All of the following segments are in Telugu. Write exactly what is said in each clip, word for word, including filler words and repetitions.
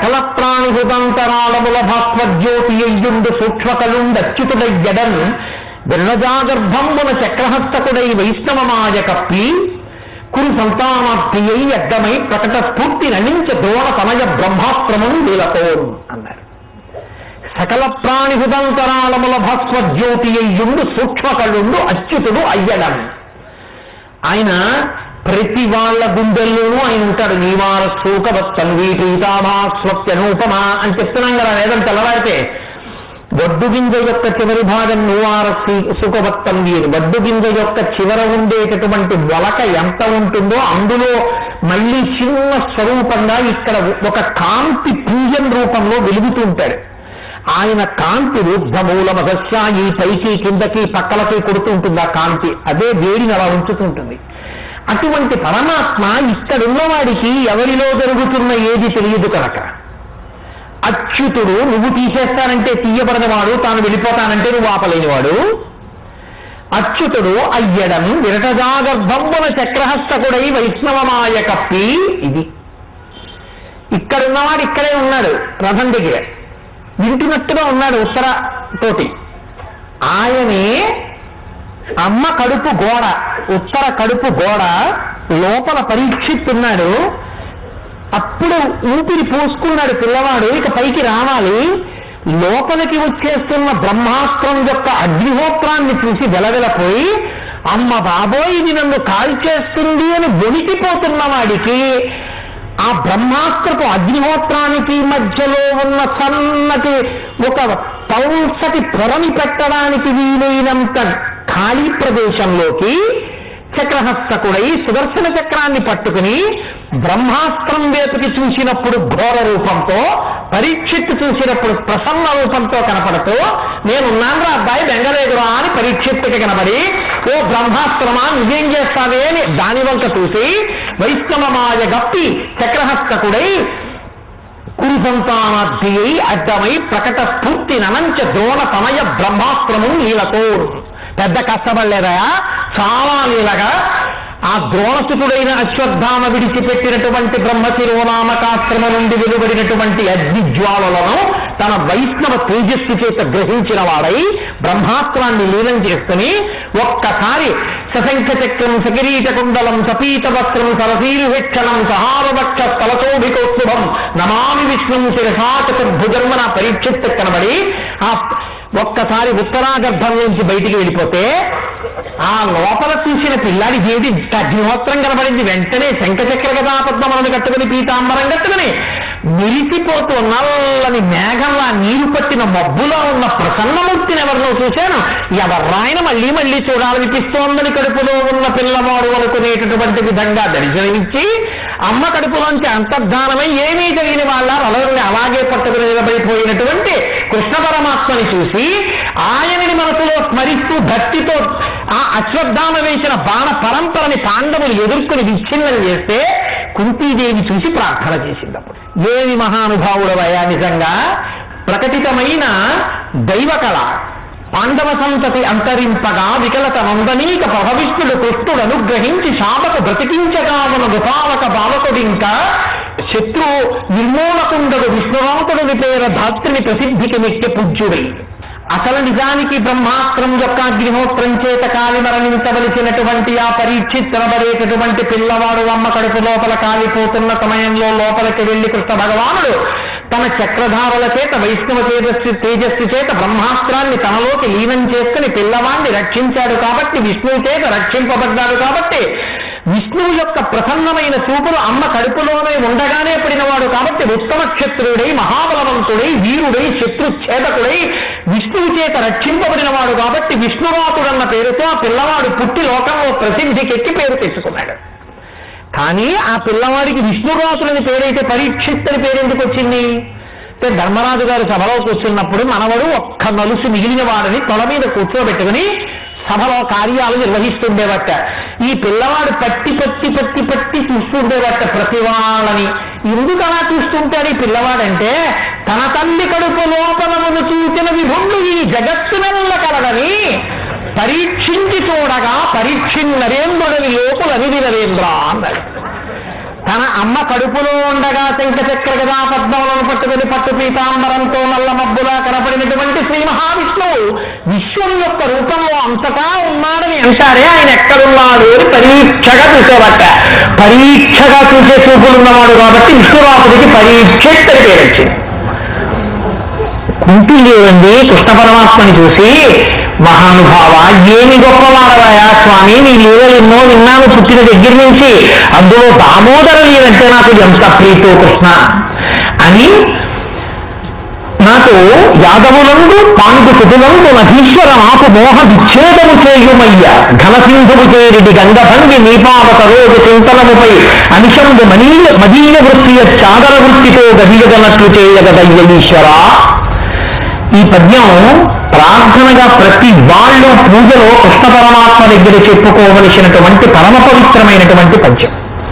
సకల ప్రాణి హృదంతరాళముల భాస్వజ్యోతి అయ్యుండు సూక్ష్మకలుండచ్యుతుడయ్యడన్ విర్ణజాగర్భంబున చక్రహస్తకుడై వైష్ణవమాయ కప్పి కురు సంతానార్థి అయి అడ్డమై ప్రకట స్ఫూర్తి నణించ ద్రోణ సమయ బ్రహ్మాశ్రమం వీలతో అన్నారు. సకల ప్రాణి హృదంతరాళముల భాస్వజ్యోతి అయ్యుండు సూక్ష్మకళుండు అచ్యుతుడు అయ్యడం. ఆయన ప్రతి వాళ్ళ గుండెల్లోనూ ఆయన ఉంటాడు. నీవార శోకవత్తన్వీ పీతాభాస్వత్యనూపమా అని చెప్తున్నాం కదా వేదం తెల్లవారితే. వడ్డు గింజ యొక్క చివరి భాగం నువార సుఖవత్తన్వీ. వడ్డు గింజ యొక్క చివర ఉండేటటువంటి మొలక ఎంత ఉంటుందో అందులో మళ్ళీ చిన్న స్వరూపంగా ఇక్కడ ఒక కాంతి పుంజం రూపంలో వెలుగుతూ ఉంటాడు. ఆయన కాంతి రుద్ధమూల మహస్య ఈ పైకి కిందకి పక్కలకి కొడుతూ ఉంటుంది. ఆ కాంతి అదే వేడిని అలా ఉంచుతుంటుంది. అటువంటి పరమాత్మ ఇక్కడున్నవాడికి ఎవరిలో జరుగుతున్న ఏది తెలియదు కనుక అచ్యుతుడు. నువ్వు తీసేస్తానంటే తీయబడినవాడు, తాను వెళ్ళిపోతానంటే నువ్వు ఆపలేనివాడు. అచ్యుతుడు అయ్యడం విరటజాగర్భంబున చక్రహస్తకుడై వైష్ణవమాయ కప్పి. ఇది ఇక్కడున్నవాడు ఇక్కడే ఉన్నాడు, రథం దగ్గర వింటున్నట్టుగా ఉన్నాడు ఉత్తర తోటి. ఆయనే అమ్మ కడుపు గోడ, ఉత్తర కడుపు గోడ లోపల పరీక్షిస్తున్నాడు. అప్పుడు ఊపిరి పోసుకున్నాడు పిల్లవాడు, ఇక పైకి రావాలి. లోపలికి వచ్చేస్తున్న బ్రహ్మాస్త్రం యొక్క అగ్నిహోత్రాన్ని చూసి వెలవెలపోయి అమ్మ బాబోయ్ ఇది నన్ను కాల్చేస్తుంది అని వణికిపోతున్న వాడికి ఆ బ్రహ్మాస్త్రపు అగ్నిహోత్రానికి మధ్యలో ఉన్న సన్నటి ఒక పౌసటి పొరని పెట్టడానికి వీలైనంత ఖాళీ ప్రదేశంలోకి చక్రహస్తకుడై సుదర్శన చక్రాన్ని పట్టుకుని బ్రహ్మాస్త్రం వేపుకి చూసినప్పుడు ఘోర రూపంతో, పరీక్షిత్తు చూసినప్పుడు ప్రసన్న రూపంతో కనపడుతూ నేనున్నాను అబ్బాయి బెంగలేదురా అని పరీక్షిత్తుకి కనబడి ఓ బ్రహ్మాస్త్రమా నువ్వేం చేస్తావే అని దాని వంక చూసి వైష్ణవమాయ గప్పి చక్రహస్తకుడై కురు సంతానార్థి అయి అడ్డమై ప్రకట స్ఫూర్తి ననంచ ద్రోణ సమయ బ్రహ్మాస్త్రము నీలతో. పెద్ద కష్టపడలేదా, చాలా నీలగా ఆ ద్రోణసుతుడైన అశ్వత్థామ విడిచిపెట్టినటువంటి బ్రహ్మశిరోనామకాశ్రమ నుండి వెలువడినటువంటి అగ్నిజ్వాలలను తన వైష్ణవ తేజస్సు చేత గ్రహించిన వాడై బ్రహ్మాస్త్రాన్ని లీలం చేసుకుని ఒక్కసారి సశంఖ చక్రం సకిరీట కుండలం సపీత వస్త్రం సరసీరుహెక్షణం సహారవక్ష తలసోభికోత్సుభం నమామి విష్ణుం శిరసాచతుర్భుజన్మన పరీక్షిత్తు కనబడి ఆ ఒక్కసారి ఉత్తరాగర్భం నుంచి బయటికి వెళ్ళిపోతే ఆ లోపల చూసిన పిల్లాడి ఏది అగ్నిహోత్రం కనబడింది. వెంటనే శంఖచక్ర గదాపద్మలను కట్టుకుని పీతాంబరం కట్టుకుని నిలిచిపోతూ నల్లని మేఘంలా నీరు పట్టిన మబ్బులో ఉన్న ప్రసన్నమూర్తిని ఎవరినో చూశాను. ఎవర్రాయన మళ్ళీ మళ్ళీ చూడాలనిపిస్తోందని కడుపులో ఉన్న పిల్లవాడు అనుకునేటటువంటి విధంగా దర్శనమిచ్చి అమ్మ కడుపులోంచి అంతర్ధానమై ఏమీ జరిగిన వాళ్ళ అలరుని అలాగే పట్టుకుని నిలబడిపోయినటువంటి కృష్ణ పరమాత్మని చూసి ఆయనని మనసులో స్మరిస్తూ భక్తితో ఆ అశ్వత్థామ వేసిన బాణ పరంపరని పాండవులు ఎదుర్కొని విచ్ఛిన్నం చేస్తే కుంతీదేవి చూసి ప్రార్థన చేసిందప్పుడు. ఏమి మహానుభావుడవయ్యా, నిజంగా ప్రకటితమైన దైవకళ పాండవ సంతతి అంతరింపగా వికలత నందనీక ప్రభవిష్ణుడు కృష్ణుడు అనుగ్రహించి శాపకు బ్రతికించగామన గుపావక బాలకుడింకా శత్రు నిర్మూలకుండడు విష్ణురాతుడుని పేర ధాత్రిని ప్రసిద్ధికి మెక్కి పూజ్యుడై. అసలు నిజానికి బ్రహ్మాస్త్రం యొక్క అగ్నిహోత్రం చేత కాలి మరణించవలసినటువంటి ఆ పరీక్షిత్తనబడేటటువంటి పిల్లవాడు అమ్మ కడుపు లోపల కాలిపోతున్న సమయంలో లోపలికి వెళ్లి కృష్ణ భగవానుడు తన చక్రధారుల చేత వైష్ణవ తేజస్సు తేజస్సు చేత బ్రహ్మాస్త్రాన్ని తనలోకి లీనం చేసుకుని పిల్లవాడిని రక్షించాడు. కాబట్టి విష్ణువు చేత రక్షింపబడ్డాడు. కాబట్టి విష్ణువు యొక్క ప్రసన్నమైన చూపులు అమ్మ కడుపులోనే ఉండగానే పడినవాడు. కాబట్టి ఉత్తమ క్షత్రుడై మహాబలవంతుడై వీరుడై శత్రుఛేదకుడై విష్ణువు చేత రక్షింపబడినవాడు. కాబట్టి విష్ణురాతుడన్న పేరుతో ఆ పిల్లవాడు పుట్టి లోకంలో ప్రసిద్ధికెక్కి పేరు తెచ్చుకున్నాడు. కానీ ఆ పిల్లవాడికి విష్ణురాతులని పేరైతే పరీక్షిత్తని పేరు ఎందుకు వచ్చింది? ధర్మరాజు గారు సభలో కూర్చున్నప్పుడు మనవడు ఒక్క నలుసు మిగిలిన వాడిని తొల మీద కూర్చోబెట్టుకుని సభలో కార్యాలు నిర్వహిస్తుండేవట. ఈ పిల్లవాడు పట్టి పట్టి పట్టి పట్టి చూస్తుండేవట ప్రతి వాళ్ళని. ఎందుకు అలా చూస్తుంటాడు ఈ పిల్లవాడంటే తన తల్లి కడుపు లోపలమును చూసిన విభుండు ఈ జగత్తునల్ల కలగని పరీక్షించి చూడగా పరీక్షి నరేంద్రుడని లోపులని నరేంద్ర అన్నాడు. తన అమ్మ కడుపులో ఉండగా శంఖచక్ర గదా పద్మములను పట్టుకుని పట్టు పీతాంబరంతో నల్ల మబ్బులా కనపడినటువంటి శ్రీ మహావిష్ణువు విశ్వం యొక్క రూపంలో అంతటా ఉన్నాడని అంటారే, ఆయన ఎక్కడున్నాడు అని పరీక్షగా చూసేవట. పరీక్షగా చూసే చూపులున్నవాడు కాబట్టి విష్ణురాపుడికి పరీక్ష అని పేరు వచ్చింది. కుంతీదేవండి కృష్ణ పరమాత్మని చూసి, మహానుభావ ఏమి గొప్పవాడవయా స్వామి, నీ లీలలు ఎన్నో విన్నాను పుట్టిన దగ్గర నుంచి, అందులో దామోదర లీలంటే నాకు ఎంత ప్రీతో కృష్ణ అని, నాకు యాదవులందు పాండు కుటులందు నధీశ్వర నాకు మోహ విచ్ఛేదము చేయుమయ్య, ఘనసింధువు చేరిడి గంగభంగి నీపావత రోజు చింతనముపై అనిశందు మనీయ మదీయ వృత్తియ చాదర వృత్తితో గదియగనట్లు చేయగదయ్య ఈశ్వర. ఈ పద్యం ప్రార్థనగా ప్రతి వాళ్ళు పూజలో కృష్ణ పరమాత్మ దగ్గర చెప్పుకోవలసినటువంటి పరమ పవిత్రమైనటువంటి పద్యం.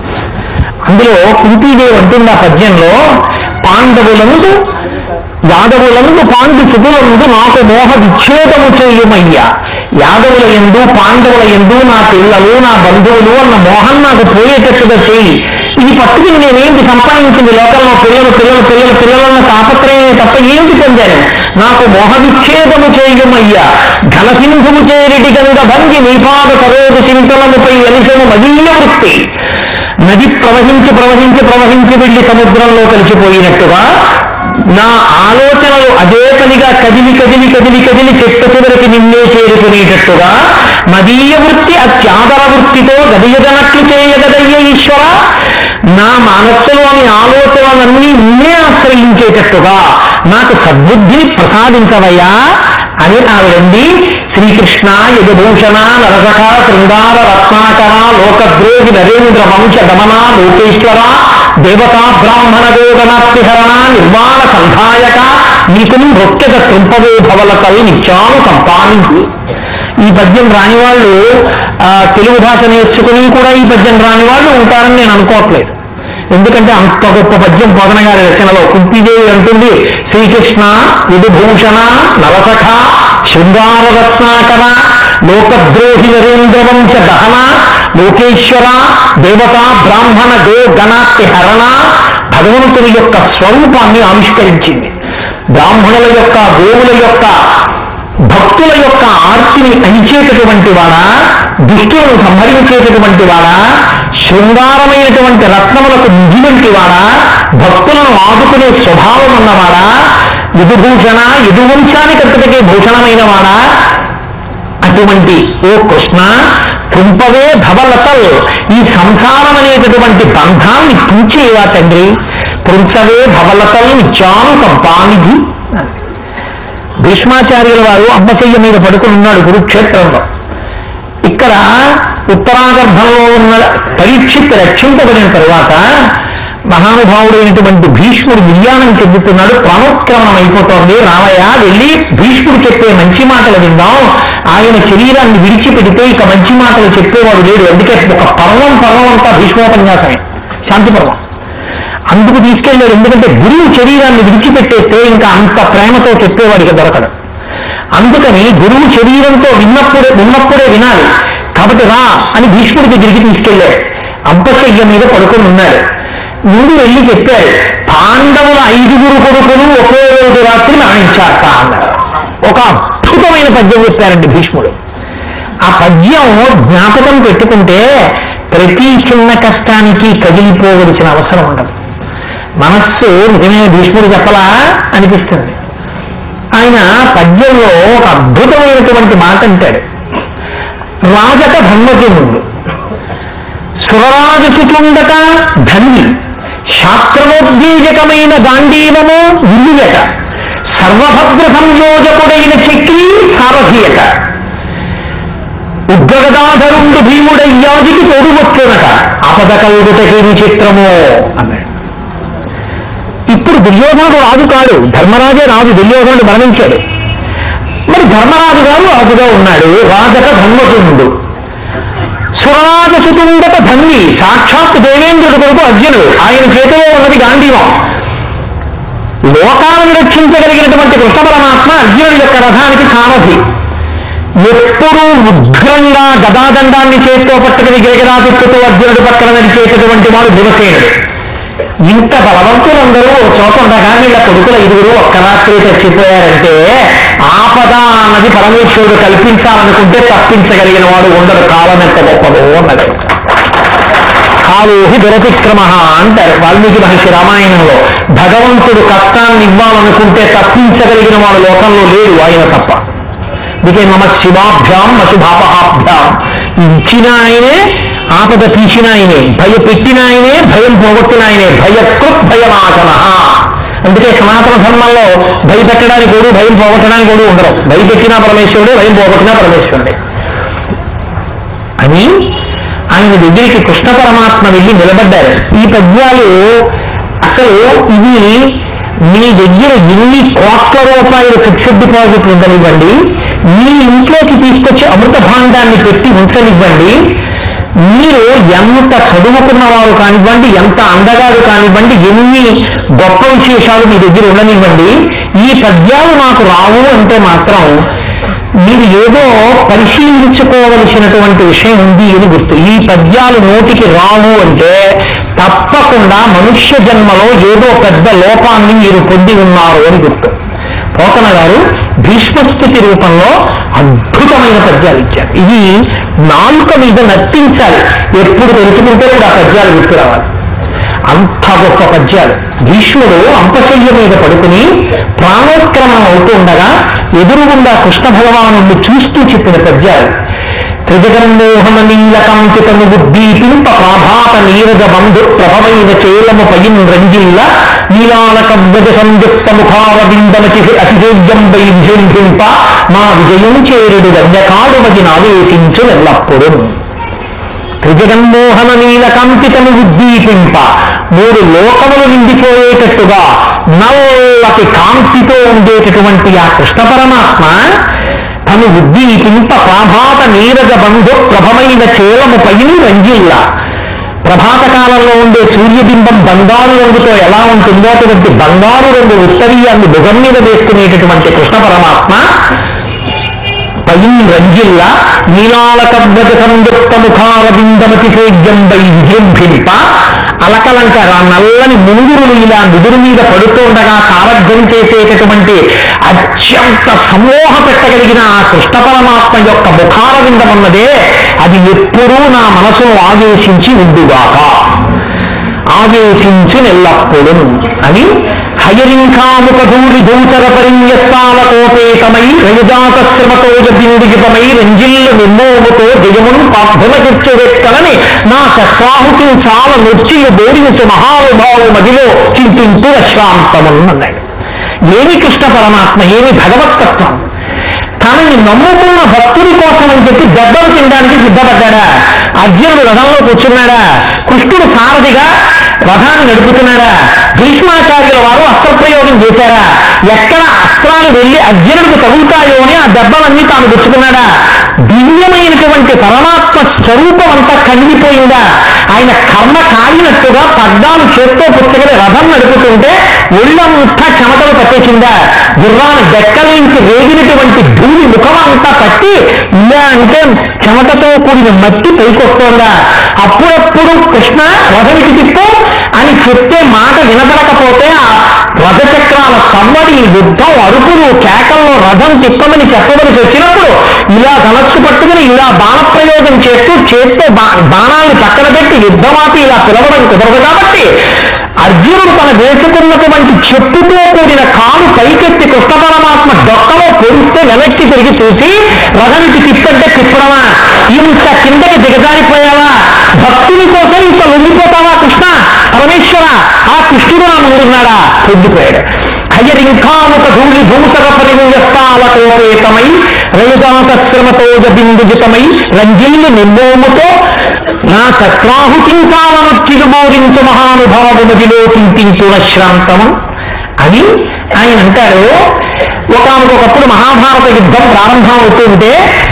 అందులో కుంతీదేవి అంటుంది ఆ పద్యంలో, పాండవులందు యాదవులందు పాండు సుతులందు నాకు మోహ విచ్ఛేదము చేయుమయ్యా. యాదవుల ఎందు పాండవుల ఎందు నా పిల్లలు నా బంధువులు అన్న మోహం నాకు పోయేటట్టుగా చేయి. ఇది పట్టుకుని నేనేంటి సంపాదించింది లోకంలో, పిల్లలు పిల్లలు పిల్లలు పిల్లలన్న తాపత్రయమే తప్ప ఏంటి పొందాను. నాకు మోహ విచ్ఛేదము చేయుమయ్యా, ఘనసింధువు చేరిటి గంగ భంగి నీపాద సరోజు చింతలముపై అనిశము మదీయ వృత్తి. నది ప్రవహించి ప్రవహించి ప్రవహించి వెళ్ళి సముద్రంలో కలిసిపోయినట్టుగా నా ఆలోచనలు అదే పనిగా కదిలి కదిలి కదిలి కదిలి చెట్టు చివరికి నిన్నే చేరుకునేటట్టుగా మదీయ వృత్తి అత్యాదర వృత్తితో గదియగనట్లు చేయగదయ్య ఈశ్వర. నా మనస్సులోని ఆలోచనలన్నీ నిన్నే ఆశ్రయించేటట్టుగా నాకు సద్బుద్ధిని ప్రసాదించవయ్యా అని ఆవిడండి. శ్రీకృష్ణ యదుభూషణ నరసఖ శృంగార రత్నాకర లోకద్రోహి నరేంద్ర వంశ దమన లోకేశ్వర దేవతా బ్రాహ్మణ దేవనాప్తిహరణ నిర్వాణ సంధాయక నీకు నృత్యత తుంపవే భవలతల్ నిత్యాను సంపాదించి. ఈ పద్యం రాని వాళ్ళు తెలుగు భాష నేర్చుకుని కూడా ఈ పద్యం రాని వాళ్ళు ఉంటారని నేను అనుకోవట్లేదు. ఎందుకంటే అంత గొప్ప పద్యం పోతన గారి రచనలో. కుంతీదేవి అంటుంది, శ్రీకృష్ణ యదుభూషణ నరసఖ శృంగార రత్నాకర లోకద్రోహి నరేంద్రవంశ దహన లోకేశ్వర దేవతా బ్రాహ్మణ దో గణాతి హరణ. భగవంతుని యొక్క స్వరూపాన్ని ఆవిష్కరించింది. బ్రాహ్మణుల యొక్క గోవుల యొక్క భక్తుల యొక్క ఆర్తిని అణిచేటటువంటి వాడా, దుష్టులను సంహరించేటటువంటి వాడా, శృంగారమైనటువంటి రత్నములకు నిధి వంటి వాడా, భక్తులను ఆదుకునే స్వభావం ఉన్నవాడా, యదుభూషణ యదువంశానికి అంతటికే భూషణమైన వాడా. అటువంటి ఓ కృష్ణ తుంపవే భవలతల్, ఈ సంసారం అనేటటువంటి బంధాన్ని తుంచేవా తండ్రి. తుంచవే భవలతల్ నిత్యాను సంపానిధి. భీష్మాచార్యుల వారు అమ్మశయ్య మీద పడుకుని ఉన్నాడు కురుక్షేత్రంలో. ఇక్కడ ఉత్తరాగర్భంలో ఉన్న పరీక్షిత్ రక్షింపబడిన తరువాత మహానుభావుడైనటువంటి భీష్ముడు నిర్యాణం చెందుతున్నాడు. ప్రాణోత్క్రమణం అయిపోతోంది. రామయ్య వెళ్ళి భీష్ముడు చెప్పే మంచి మాటలు విందాం. ఆయన శరీరాన్ని విడిచిపెడితే ఇక మంచి మాటలు చెప్పేవాడు లేడు. అందుకే ఒక పర్వం పర్వం అంతా భీష్మోపన్యాసమే, శాంతి పర్వం. అందుకు తీసుకెళ్ళాడు. ఎందుకంటే గురువు శరీరాన్ని విడిచిపెట్టేస్తే ఇంకా అంత ప్రేమతో చెప్పేవాడికి దొరకడు. అందుకని గురువు శరీరంతో విన్నప్పుడే ఉన్నప్పుడే వినాలి. కాబట్టి రా అని భీష్ముడి దగ్గరికి తీసుకెళ్ళాడు. అంపశయ్య మీద పడుకొని ఉన్నాడు. ముందు వెళ్ళి చెప్పాడు, పాండవుల ఐదుగురు కొడుకులు ఒకే రోజు రాత్రి మరణించారట అన్నాడు. ఒక అద్భుతమైన పద్యం చెప్పారండి భీష్ముడు. ఆ పద్యం జ్ఞాపకం పెట్టుకుంటే ప్రతి చిన్న కష్టానికి కదిలిపోవలసిన అవసరం ఉండదు. మనస్సు నిజమే భీష్ముడు చెప్పలా అనిపిస్తుంది. ఆయన పద్యంలో ఒక అద్భుతమైనటువంటి మాట అంటాడు. రాజక ధర్మజనుడు సురరాజసుతుండక ధన్వి శాస్త్రమోద్వేజకమైన గాంధీవము విల్లుయట సర్వభద్ర సంయోజకుడైన చక్రీ సారథియట ఉద్గగదాధరుండు భీముడయ్యాదికి తోడువచ్చునట ఆపద కలుగుటకి విచిత్రమో అన్నాడు. ఇప్పుడు దుర్యోధనుడు రాజు కాడు, ధర్మరాజే రాజు. దుర్యోధనుడు మరణించాడు. మరి ధర్మరాజు గారు రాజుగా ఉన్నాడు. రాజక ధర్మజనుడు సురరాజసుతుండక ధన్వి సాక్షాత్ దేవేంద్రుడు కొరకు అర్జునుడు. ఆయన చేతిలో ఉన్నది గాంధీవం. లోకాలను రక్షించగలిగినటువంటి కృష్ణ పరమాత్మ అర్జునుడి యొక్క రథానికి సారథి. ఎప్పుడూ ఉగ్రంగా గదాదండాన్ని చేత్తో పట్టుకుని గిరగిరా తిప్పుతూ అర్జునుడి పక్కన నడిచేటటువంటి వాడు భీమసేనుడు. ఇంత బలవంతులందరూ చోట ఉండగా వీళ్ళ కొడుకుల ఇరువురు ఒక్క రాత్రి చచ్చిపోయారంటే ఆపద అన్నది పరమేశ్వరుడు కల్పించాలనుకుంటే తప్పించగలిగిన వాడు ఉండడు. కాలం ఎంత గొప్పదో అన్నది. కాలోహి దురతిక్రమ అంటారు వాల్మీకి మహర్షి రామాయణంలో. భగవంతుడు కష్టాన్ని ఇవ్వాలనుకుంటే తప్పించగలిగిన వాడు లోకంలో లేడు, ఆయన తప్ప. అందుకే మమ శివాభ్యాం అశుభాపహాభ్యాం. ఇచ్చిన ఆయనే, ఆపద తీసిన ఆయనే, భయపెట్టిన ఆయనే, భయం పోగొట్టిన ఆయనే. భయకృత్ భయనాశన. అందుకే సనాతన ధర్మంలో భయపెట్టడానికి కూడా భయం పోగొట్టడానికి కూడా ఉండరు. భయపెట్టినా పరమేశ్వరుడే, భయం పోగొట్టినా పరమేశ్వరుడే అని ఆయన దగ్గరికి కృష్ణ పరమాత్మ వెళ్ళి నిలబడ్డారు. ఈ పద్యాలు అసలు ఇవి మీ దగ్గర ఎన్ని కోట్ల రూపాయలు ఫిక్స్డ్ డిపాజిట్లు ఉండనివ్వండి, మీ ఇంట్లోకి తీసుకొచ్చి అమృత భాండాన్ని పెట్టి ఉంచనివ్వండి, మీరు ఎంత చదువుకున్నవారు కానివ్వండి, ఎంత అందగారు కానివ్వండి, ఎన్ని గొప్ప విశేషాలు మీ దగ్గర ఉండనివ్వండి, ఈ పద్యాలు నాకు రావు అంటే మాత్రం మీరు ఏదో పరిశీలించుకోవలసినటువంటి విషయం ఉంది అని గుర్తు. ఈ పద్యాలు నోటికి రావు అంటే తప్పకుండా మనుష్య జన్మలో ఏదో పెద్ద లోపాన్ని మీరు పొంది ఉన్నారు అని గుర్తు. పోతన గారు భీష్మస్థితి రూపంలో అద్భుతమైన పద్యాలు ఇచ్చారు. ఇది నాలుక మీద నర్తించాలి. ఎప్పుడు తెలుసుకుంటే కూడా ఆ పద్యాలు గుర్తు రావాలి. అంత గొప్ప పద్యాలు. భీష్ముడు అంపశయ్య మీద పడుకుని ప్రాణోత్క్రమణం అవుతూ ఉండగా ఎదురుగుండా కృష్ణ భగవాను చూస్తూ చెప్పిన పద్యాలు. త్రిజగన్మోహన నీలకంకితము ఉద్దీపింప ప్రాభాత నీరజ బంధు ప్రభమైన చేలము పయిన్ రంజిల్ల నీలాలక వ్రజ సంయుక్త ముఖార బిందమచి అతిశేజ్యం వైభ్యంభింప మా విజయం చేరుడు గన్యకాడు మది నావేశించు ఎల్లప్పుడు. త్రిజగన్మోహన నీలకంకితము ఉద్దీపింప, మూడు లోకములు నిండిపోయేటట్టుగా నల్లటి కాంతితో ఉండేటటువంటి ఆ కృష్ణ పరమాత్మ తను ఉద్దీపింప ప్రాభాత నీరజ బంధు ప్రభమైన చేలము పైన రంజిల్ల. ప్రభాత కాలంలో ఉండే సూర్యబింబం బంగారు రంగుతో ఎలా ఉంటుందో అటువంటి బంగారు రంగు ఉత్తరీయాన్ని భుజం మీద వేసుకునేటటువంటి కృష్ణ పరమాత్మ పైన రంజిల్ల నీలాలక వ్రజ సంయుక్త ముఖార బిందమతి సేద్యం వై విజృంభింప. అలకలంటారు ఆ నల్లని ముంగురులు ఇలా నుదురు మీద పడుతూ ఉండగా సారథ్యం చేసేటటువంటి అత్యంత సమూహ పెట్టగలిగిన ఆ కృష్ణ పరమాత్మ యొక్క ముఖార విందం అన్నదే అది ఎప్పుడూ నా మనసును ఆవేశించి ఉండుగాక, ఆవేశించి నెల్లప్పుడు అని హయరింఖాముఖధూళి ధూచర పరిణ్యస్తాల కోపేతమై రవిజాత శ్రమతోజ బిందుజితమై రంజిల్లు నిర్మోముతో జయమున్ పార్థులకిచ్చు వెక్కలని నా శస్త్రాహుతి చాల నొచ్చియు బోడించు మహానుభావు మదిలో చింతించు అశ్రాంతమున్ అన్నాడు. ఏమి కృష్ణ పరమాత్మ, ఏమి భగవత్తత్వం! తనని నమ్ముకున్న భక్తుడి కోసం అని చెప్పి దెబ్బలు తినడానికి సిద్ధపడ్డాడా? అర్జునుడు రథంలో కూర్చున్నాడా? కృష్ణుడు సారథిగా రథాన్ని నడుపుతున్నాడా? భీష్మాచార్యుల వారు అస్త్రప్రయోగం చేశారా? ఎక్కడ అస్త్రాలు వెళ్ళి అర్జునుడికి తగులుతాయో అని ఆ దెబ్బలన్నీ తాను తెచ్చుకున్నాడా? దివ్యమైనటువంటి పరమాత్మ స్వరూపం అంతా కందిపోయిందా? ఆయన కర్మ కాలినట్టుగా పద్దాలు చేత్తో పుచ్చుకొని రథం నడుపుతుంటే ఒళ్ళంతా చెమటలు పట్టేసిందా? గుర్రాన్ని డెక్కలించి రేగినటువంటి ధూళి ముఖమంతా పట్టి ఇలా అంటే చెమటతో కూడిన మట్టి పైకొస్తోందా? అప్పుడప్పుడు కృష్ణ రథమికి తిప్పు అని చెప్తే మాట వినపడకపోతే ఆ రథచక్రాల సవ్వడి, యుద్ధం, అరుపులు, కేకల్లో రథం తిప్పమని చెప్పవలసి వచ్చినప్పుడు ఇలా ధనస్సు పట్టుకుని ఇలా బాణప్రయోగం చేస్తూ చేత్తో బాణాలను పక్కన పెట్టి యుద్ధమాపి ఇలా పిలవడం కుదరదు. కాబట్టి అర్జునుడు తన వేసుకున్నటువంటి చెప్పుతో కూడిన కాలు పైకెత్తి కృష్ణ పరమాత్మ డొక్కలో పొడిస్తే వెనక్కి తిరిగి చూసి రథమికి తిప్పంటే తిప్పడమా? ఇంత కిందకి దిగజారిపోయావా? భక్తుని కోసం ఇంత లొంగిపోతావా కృష్ణ పరమేశ్వర? ఆ కృష్ణుడు నా ముందున్నాడా? పొందిపోయాడు. హయరింఖాముక ధూళి భూతర పరివ్యస్తాల కోపేతమై రవిజాత శ్రమతోజ బిందుజితమై రంజిల్లు నిర్మోముతో నా శస్త్రాహుతింకాలనొచ్చిలు బోధించు మహానుభావు మదిలో చింతించు శ్రాంతము అని ఆయన అంటాడు. ఒకనకొకప్పుడు మహాభారత యుద్ధం ప్రారంభం అవుతూ ఉంటే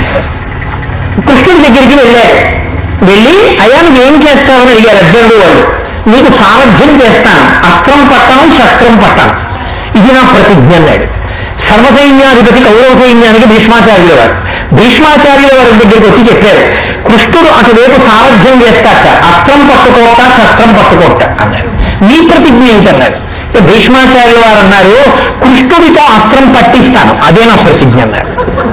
కృష్ణుడి దగ్గరికి వెళ్ళారు. వెళ్ళి అయ్యా నువ్వు ఏం చేస్తావని అడిగారు అర్జునుడు వాళ్ళు. నీకు సారథ్యం చేస్తాను, అస్త్రం పట్టాను, శస్త్రం పట్టాను, ఇది నా ప్రతిజ్ఞ అన్నాడు. సర్వసైన్యాధిపతి కౌరవ సైన్యానికి భీష్మాచార్యులు వారు. భీష్మాచార్యుల వారి దగ్గరికి వచ్చి చెప్పారు, కృష్ణుడు అటువైపు సారథ్యం చేస్తాట, అస్త్రం పట్టుకోట శస్త్రం పట్టుకోట అన్నారు. నీ ప్రతిజ్ఞ ఏంటన్నారు. భీష్మాచార్యుల వారు అన్నారు, కృష్ణుడితో అస్త్రం పట్టిస్తాను, అదే నా ప్రతిజ్ఞ అన్నారు.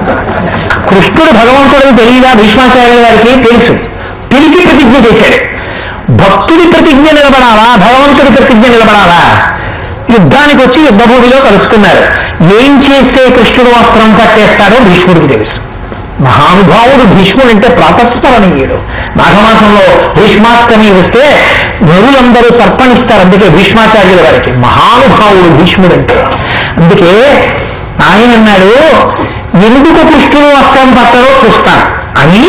కృష్ణుడు భగవంతుడిని తెలియదా భీష్మాచార్యుల వారికి? తెలుసు. తెలిసి ప్రతిజ్ఞ చేశాడు. భక్తుడి ప్రతిజ్ఞ నిలబడాలా, భగవంతుడి ప్రతిజ్ఞ నిలబడాలా? యుద్ధానికి వచ్చి యుద్ధభూమిలో కలుసుకున్నారు. ఏం చేస్తే కృష్ణుడు అస్త్రం పట్టేస్తాడో భీష్ముడికి తెలుసు. మహానుభావుడు భీష్ముడు అంటే ప్రాతస్మరణీయుడు. మాఘమాసంలో భీష్మాష్టమి వస్తే నరులందరూ తర్పణిస్తారు. అందుకే భీష్మాచార్యుల వారికి మహానుభావుడు భీష్ముడు అంటే. అందుకే ఆయన అన్నాడు, ఎందుకు కృష్ణుడు అస్త్రం పట్టడో చూస్తాను అని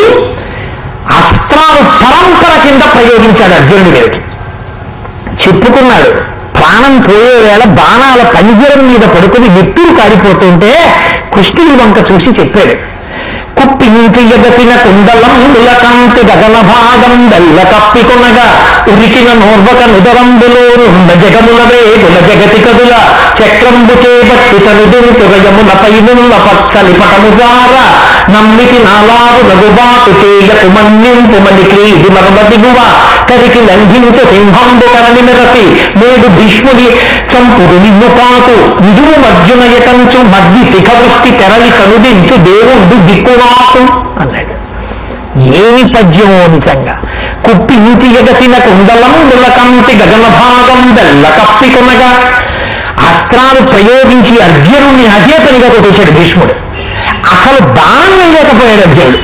అస్త్రాలు పరంపర కింద ప్రయోగించాడు అర్జునుడి మీదకి. చెప్పుకున్నాడు. ప్రాణం పోయే వేళ బాణాల పంజరం మీద పడుకుని నెత్తురు కారిపోతుంటే కృష్ణుడి వంక చూసి చెప్పాడు, కుప్పించి ఎగసిన కుండలం ములకాంతి గగన భాగం దల్ల కప్పికొనగా ఉరికిన నోర్వక నుదరంబులో నుండ జగములవే గుల జగతి కదుల చక్రంబు చేపట్టి తనుదురుయమున పైనున్న పచ్చలి పటముదార నమ్మికి నాలాగు నగుబాటు చేయకు మన్నింపు మని క్రీది మరమ దిగువ కరికి లంఘించ సింహంబు కరని మెరసి నేడు భీష్ముడి చంపుడు నిన్ను పాటు నిజము మధ్యునయటంచు మధ్య శిఖవృష్టి తెరలి కనుదించు దేవుడు దిక్కువాకు అన్నాడు. ఏమి పద్యమో నిజంగా. కుప్పించి ఎగసిన కుండలం ములకంతి గగన భాగం దల్ల కప్పికొనగా అస్త్రాలు ప్రయోగించి అర్జునుడిని అచేతనిగా కొట్టేశాడు భీష్ముడు. అసలు బాణం వేయలేకపోయాడు అర్జునుడు.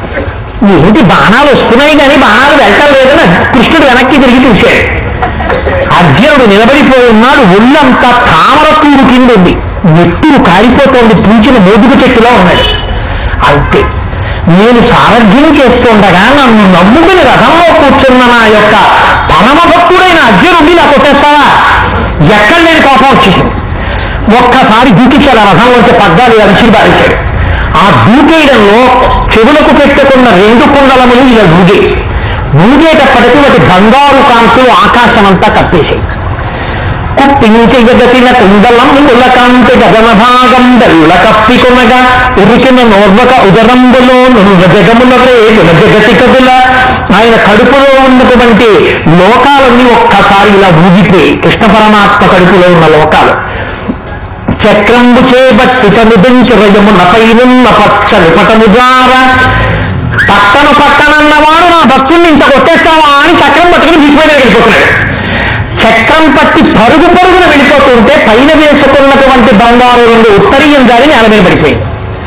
ఏంటి బాణాలు వస్తున్నాయి కానీ బాణాలు వెళ్ళలేదని కృష్ణుడు వెనక్కి తిరిగి చూశాడు. అర్జునుడు నిలబడిపోయి ఉన్నాడు. ఒళ్ళంతా తామర పూరు కింద ఉంది, నెత్తురు కారిపోతోంది, పూచిన మోదుగు చెట్టులో ఉన్నాడు. అంతే, నేను సారథ్యం చేస్తుండగా నన్ను నమ్ముకుని రథంలో కూర్చున్న నా యొక్క పరమభక్తుడైన అర్జునుడిని ఇలా కొట్టేస్తావా? ఎక్కడ లేని కోపం వచ్చింది. ఒక్కసారి దూకించాడు, ఆ రథంలోంచి పగ్గాలు అరిచి బారించాడు. ఆ దూకేయడంలో చెవులకు పెట్టుకున్న రెండు కుండలములు ఇలా ఊగే ఊగేటప్పటికీ వాటి బంగారు కాంతులు ఆకాశం అంతా కప్పేశాయి. కుప్పించి గతిన కుండలం ములకాంతి గగన భాగం దల్ల కప్పికొనగా ఉరికిన నోర్వక ఉదరంబులో నున్న జగములవే గుల జగతి కదుల. ఆయన కడుపులో ఉన్నటువంటి లోకాలన్నీ ఒక్కసారి ఇలా ఊగిపోయి, కృష్ణ పరమాత్మ కడుపులో ఉన్న లోకాలు. చక్రంబు చేబట్టి తనుదించురయమున పైనున్న పచ్చని పటముజార. పట్టను పట్టనన్నవాడు నా భక్తుల్ని ఇంత కొట్టేస్తావా అని చక్రం పట్టుకుని భీష్ముడి దగ్గరికి వెళ్ళిపోతున్నాడు. చక్రం పట్టి పరుగు పరుగున వెళ్ళిపోతుంటే పైన వేసుకున్నటువంటి బంగారు రెండు ఉత్తరీయం దారి నేల మీద పడిపోయింది.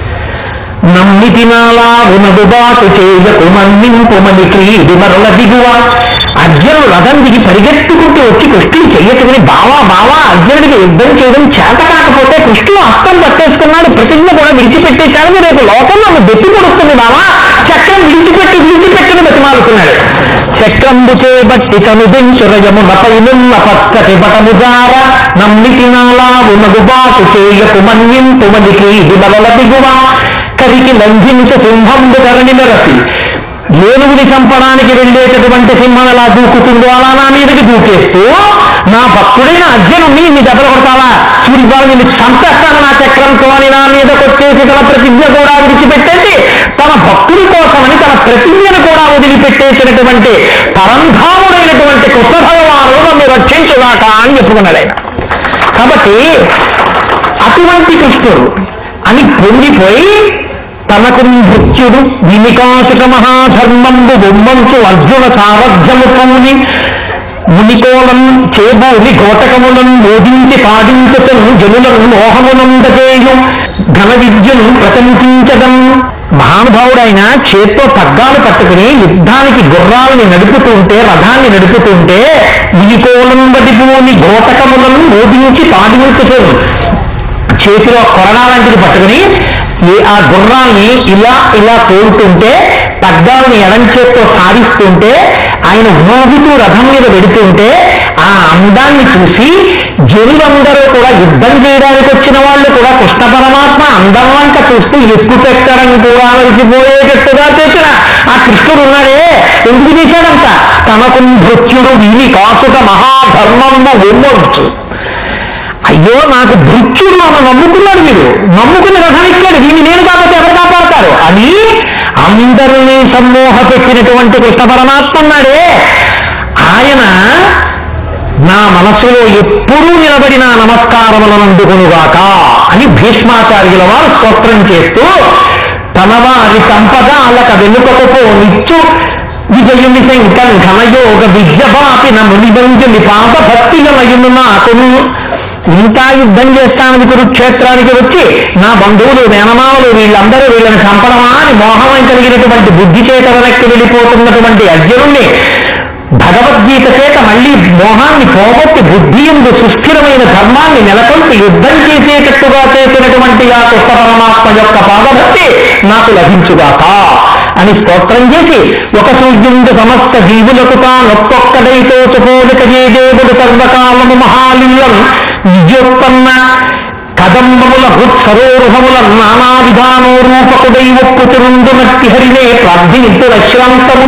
నమ్మితి నాలా ఉనదుబాటు చేయకు మన్నింపు మని క్రీడి మరల దిగువ. అర్జునుడు రథం దిగి పరిగెత్తుకుంటూ వచ్చి కృష్ణుడు చెయ్యట్టుకుని, బావా బావా అర్జునుడికి యుద్ధం చేయడం చేత కాకపోతే కృష్ణుడు హస్తం పట్టేసుకున్నాడు, ప్రతిజ్ఞ కూడా విడిచిపెట్టేశాడు, రేపు లోకం నన్ను దెప్పి పొడుస్తుంది బావా, చక్రం విడిచిపెట్టి విడిచిపెట్టుని బతిమాలుతున్నాడు. చక్రంబు చేబట్టి తనుదించురయమున పైనున్న పచ్చటి పటముజార. నమ్మితి నాలా ఉనదుబాటు చేయకు మన్నింపు మని క్రీడి మరల దిగువ కరికి లంఘించ సింహంబు ధరణి మెరసి. ఏనుగుని చంపడానికి వెళ్ళేటటువంటి సింహం ఎలా దూకుతుందో అలా నా మీదకి దూకేస్తూ నా భక్తుడైన అర్జునుడిని నీ దెబ్బలు కొడతావా? చూడి వాళ్ళు నిన్ను చంపేస్తాను నా చక్రంతో అని నా మీద కొట్టేసి తన ప్రతిజ్ఞ కూడా విడిచిపెట్టేసి తన భక్తుడి కోసమని తన ప్రతిజ్ఞను కూడా వదిలిపెట్టేసినటువంటి పరంధాముడైనటువంటి కృష్ణ భగవానుడు నన్ను రక్షించుగాక అని చెప్పుకున్నాడు ఆయన. కాబట్టి అటువంటి కృష్ణుడు అని పొంగిపోయి తనకు మృత్యుడు వినికాసుక మహాధర్మంబు బొమ్మంచు అర్జున సారథ్యము పూని మునికోలం చేబూని గోటకములను మోదించి పాడించటను జనులను మోహమునందజేయు ఘన విద్యను ప్రశంసించడం. మహానుభావుడైన చేత్తో పగ్గాలు పట్టుకుని యుద్ధానికి గుర్రాలని నడుపుతుంటే, రథాన్ని నడుపుతుంటే మునికోలం వదిపోని గోటకములను మోదించి పాడించటను, చేతిలో కొరడా లాంటిది పట్టుకుని ఆ గుర్రాన్ని ఇలా ఇలా తోలుతుంటే, పగ్గాలని ఎడం చేత్తో సాధిస్తుంటే, ఆయన ఊగుతూ రథం మీద వెడుతుంటే ఆ అందాన్ని చూసి జనులందరూ కూడా యుద్ధం చేయడానికి వచ్చిన వాళ్ళు కూడా కృష్ణ పరమాత్మ అందం వంక చూస్తూ ఎక్కువ పెట్టడం కూడా అలసిపోయేటట్టుగా చేసిన ఆ కృష్ణుడు ఉన్నాడే, ఎందుకు చేశాడంట? తనకు మృత్యుడు వీని కాసుక మహాధర్మము ఒమ్మొచ్చు. అయ్యో నాకు భృత్యుడు అని నమ్ముకున్నాడు, మీరు నమ్ముకుని రథం ఎక్కాడు, దీన్ని నేను కాకపోతే ఎవరు కాపాడతారు అని అందరినీ సమ్మోహ పెట్టినటువంటి కృష్ణ పరమాత్మ ఉన్నాడే, ఆయన నా మనసులో ఎప్పుడూ నిలబడి నా నమస్కారములను అందుకొనుగాక అని భీష్మాచార్యుల వారు స్తోత్రం చేస్తూ తన వారి సంపదాలక వెనుకకు నిచ్చు విజయుని శంకం ఘనయోగ విద్యపాపి నమునిబంజుని పాప భక్తిగమయును నాకును. ఇంకా యుద్ధం చేస్తానని కురుక్షేత్రానికి వచ్చి నా బంధువులు మేనమావులు వీళ్ళందరూ వీళ్ళని చంపడమా అని మోహం కలిగినటువంటి బుద్ధి చేత వెనక్కి వెళ్ళిపోతున్నటువంటి అర్జునుణ్ణి భగవద్గీత చేత మళ్ళీ మోహాన్ని పోగొట్టి బుద్ధి ఎందు సుస్థిరమైన ధర్మాన్ని నెలకొల్పి యుద్ధం చేసేటట్టుగా చేసినటువంటి ఆ కృష్ణ పరమాత్మ యొక్క పాదభక్తి నాకు లభించుగాక అని స్తోత్రం చేసి ఒక సూర్యుండు సమస్త జీవులకు తానొక్కొక్కడైతో చుపోలిక జయదేవుడు సర్వకాలము మహాలీలం నిజోత్పన్న కదంబముల హృత్సరోరుహముల నానా విధానో రూపకుడై ఒప్పుచురుండు నట్టి హరినే ప్రార్థించురశ్రాంతము.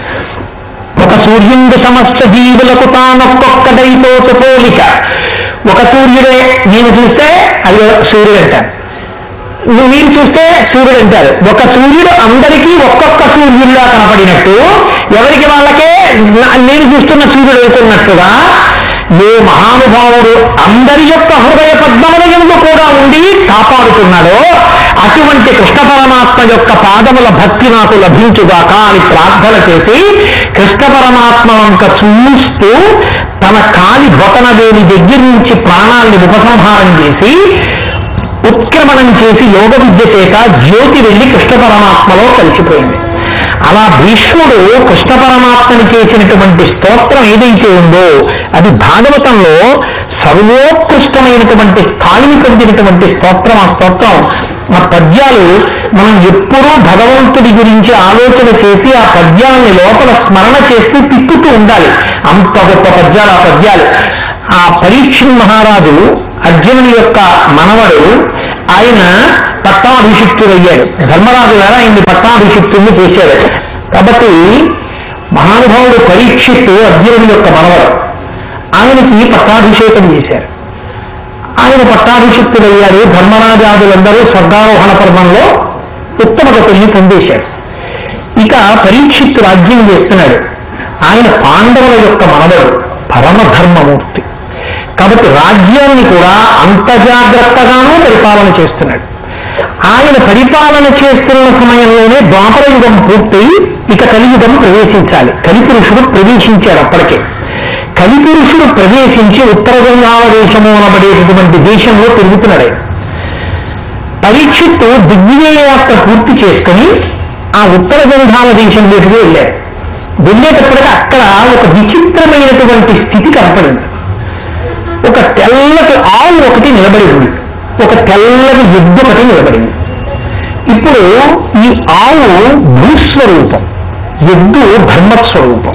ఒక సూర్యుండు సమస్త జీవులకు తానొక్కొక్కడైతో పోలిక. ఒక సూర్యుడే, నేను చూస్తే అది సూర్యుడు అంటారు, మీరు చూస్తే సూర్యుడు అంటారు. ఒక సూర్యుడు అందరికీ ఒక్కొక్క సూర్యుడిలా కనపడినట్టు ఎవరికి వాళ్ళకే నేను చూస్తున్న సూర్యుడు అవుతున్నట్టుగా ఏ మహానుభావుడు అందరి యొక్క హృదయ పద్మముల యందు కూడా ఉండి కాపాడుతున్నాడో అటువంటి కృష్ణ పరమాత్మ యొక్క పాదముల భక్తి నాకు లభించుగాక అని ప్రార్థన చేసి కృష్ణ పరమాత్మ వంక చూస్తూ తన కాలి బొటన వేలి దగ్గర నుంచి ప్రాణాన్ని ఉపసంహారం చేసి ఉత్క్రమణం చేసి యోగ విద్య చేత జ్యోతి వెళ్ళి కృష్ణ పరమాత్మలో కలిసిపోయింది. అలా భీష్ముడు కృష్ణ పరమాత్మని చేసినటువంటి స్తోత్రం ఏదైతే ఉందో అది భాగవతంలో సర్వోత్కృష్టమైనటువంటి స్థాయిని పొందినటువంటి స్తోత్రం. ఆ స్తోత్రం, ఆ పద్యాలు మనం ఎప్పుడూ భగవంతుడి గురించి ఆలోచన చేసి ఆ పద్యాలని లోపల స్మరణ చేస్తూ తిప్పుతూ ఉండాలి. అంత గొప్ప పద్యాలు ఆ పద్యాలు. ఆ పరీక్షిత్ మహారాజు అర్జునుడి యొక్క మనవడు, ఆయన పట్టాభిషిక్తుడయ్యాడు. ధర్మరాజు గారు ఆయన్ని పట్టాభిషిక్తుడిని చేశాడు. కాబట్టి మహానుభావుడు పరీక్షిత్తు అర్జునుడి యొక్క మనవడు, ఆయనకి పట్టాభిషేకం చేశారు. ఆయన పట్టాభిషిక్తుడయ్యాడు. ధర్మరాజాదులందరూ స్వర్గారోహణ పర్వంలో ఉత్తమ గతుల్ని పొందేశారు. ఇక పరీక్షిత్తు రాజ్యం చేస్తున్నాడు. ఆయన పాండవుల యొక్క మనవడు, పరమధర్మమూర్తి. కాబట్టి రాజ్యాన్ని కూడా అంత జాగ్రత్తగానూ పరిపాలన చేస్తున్నాడు. ఆయన పరిపాలన చేస్తున్న సమయంలోనే ద్వాపర యుగం పూర్తయి ఇక కలియుగం ప్రవేశించాలి. కలిపురుషుడు ప్రవేశించాడు. అప్పటికే కలిపురుషుడు ప్రవేశించి ఉత్తర గంగావ దేశము అనబడేటటువంటి దేశంలో తిరుగుతున్నాడు. పరీక్షిత్తు దిగ్విజయ యాత్ర పూర్తి చేసుకుని ఆ ఉత్తర గంగావ దేశంలోకి వెళ్ళాడు. వెళ్ళేటప్పటికీ అక్కడ ఒక విచిత్రమైనటువంటి స్థితి కనపడింది. ఒక తెల్లటి ఆవు ఒకటి నిలబడి ఉంది, ఒక తెల్లటి ఎద్దు ఒకటి నిలబడింది. ఇప్పుడు ఈ ఆవు భూస్వరూపం, ఎద్దు ధర్మస్వరూపం.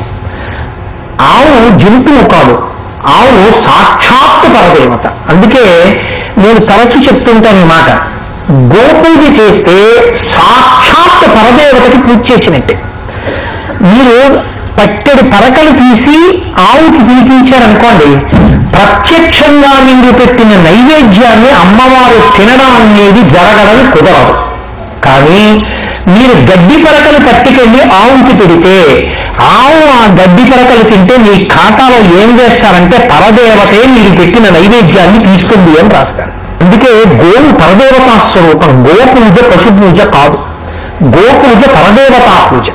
ఆవు జంతువు కాదు, ఆవు సాక్షాత్తు పరదేవత. అందుకే నేను తరచు చెప్తుంటాను ఈ మాట, గోపూజ చేస్తే సాక్షాత్తు పరదేవతకి పూజ చేసినట్టే. మీరు పట్టెడు పరకలు తీసి ఆవుకి తినిపించారనుకోండి, ప్రత్యక్షంగా మీరు పెట్టిన నైవేద్యాన్ని అమ్మవారు తినడం అనేది జరగడం కుదరదు. కానీ మీరు గడ్డి పరకలు పట్టుకెళ్ళి ఆవుకి పెడితే ఆవు ఆ గడ్డి పరకలు తింటే మీ ఖాతాలో ఏం చేస్తారంటే పరదేవతే మీరు పెట్టిన నైవేద్యాన్ని తీసుకుంది అని రాస్తారు. అందుకే గోవు పరదేవతా స్వరూపం. గోపూజ పశు పూజ కాదు, గోపూజ పరదేవతా పూజ.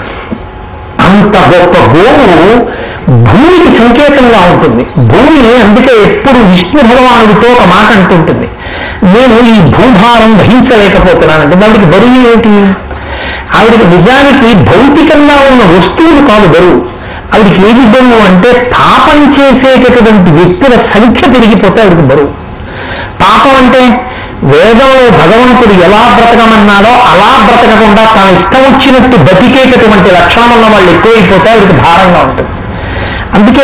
అంత గొప్ప గోవు భూమికి సంకేతంగా ఉంటుంది. భూమి అందుకే ఎప్పుడు విష్ణు భగవానుడితో ఒక మాట అంటుంటుంది, నేను ఈ భూభారం వహించలేకపోతున్నానంటే దానికి బరువు ఏమిటి? ఆవిడికి నిజానికి భౌతికంగా ఉన్న వస్తువులు కాదు బరువు. ఆవిడికి ఏది బరువు అంటే పాపం చేసేటటువంటి వ్యక్తుల సంఖ్య పెరిగిపోతే ఆవిడికి బరువు. పాపం అంటే వేదంలో భగవంతుడు ఎలా బ్రతకమన్నాడో అలా బ్రతకకుండా తాను ఇష్టం వచ్చినట్టు బతికేటటువంటి లక్షణం ఉన్న వాళ్ళు ఎక్కువైపోతే ఆవిడికి భారంగా ఉంటుంది. అందుకే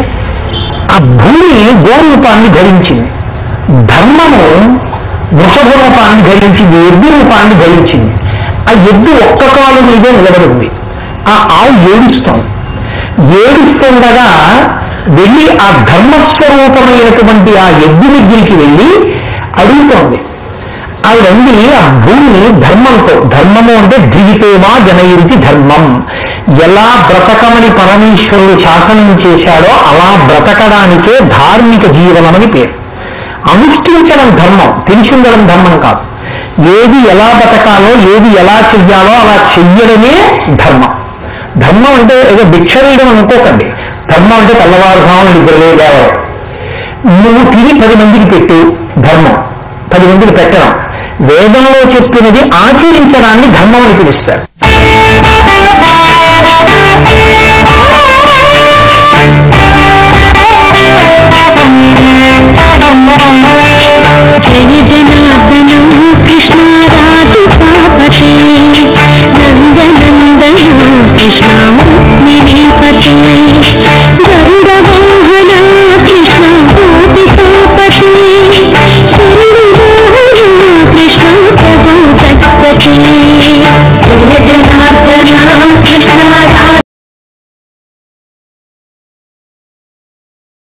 ఆ భూమి గోరూపాన్ని ధరించింది, ధర్మము వృషభ రూపాన్ని ధరించింది, ఎద్దు రూపాన్ని ధరించింది. ఆ ఎద్దు ఒక్క కాలు మీదే నిలబడి ఉంది. ఆ ఆవు ఏడుస్తోంది. ఏడుస్తుండగా వెళ్ళి ఆ ధర్మస్వరూపమైనటువంటి ఆ యజ్ఞ దగ్గరికి వెళ్ళి అడుగుతోంది. ఆవిడంది ఆ భూమి ధర్మంతో, ధర్మము అంటే ధృవితేమా జనయుడికి ధర్మం, ఎలా బ్రతకమని పరమేశ్వరుడు శాసనం చేశాడో అలా బ్రతకడానికే ధార్మిక జీవనమని పేరు. అనుష్ఠించడం ధర్మం, తెలిసిందడం ధర్మం కాదు. ఏది ఎలా బతకాలో, ఏది ఎలా చెయ్యాలో అలా చెయ్యడమే ధర్మం. ధర్మం అంటే ఏదో భిక్ష వేయడం అనుకోకండి. ధర్మం అంటే తెల్లవారుజామున నిద్రలేదా నువ్వు తిని పది మందికి పెట్టు ధర్మం, పది మందికి పెట్టడం. వేదంలో చెప్పినది ఆచరించడాన్ని ధర్మం అని పిలుస్తారు.